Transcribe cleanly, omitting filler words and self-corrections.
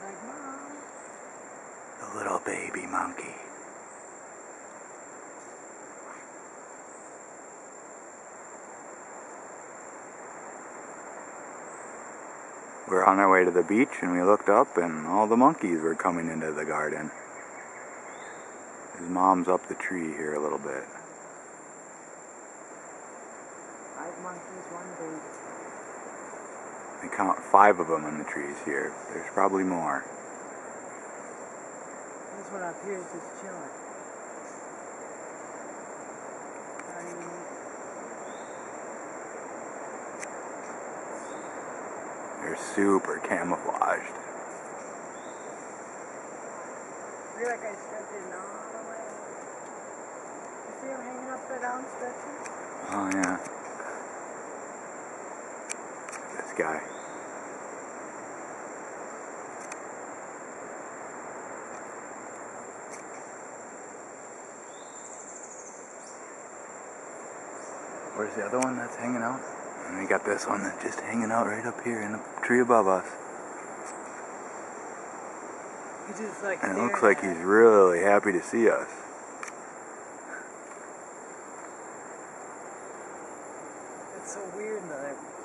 Like, Mom. The little baby monkey. We're on our way to the beach and we looked up and all the monkeys were coming into the garden. His mom's up the tree here a little bit. 5 monkeys, 1 baby. I count 5 of them in the trees here. There's probably more. This one up here is just chilling. They're super camouflaged. I feel like I stepped in all the way. You see him hanging upside down, stretching? Oh yeah. This guy. Where's the other one that's hanging out? And we got this one that's just hanging out right up here in the tree above us. He's just like And it looks like he's really happy to see us. It's so weird that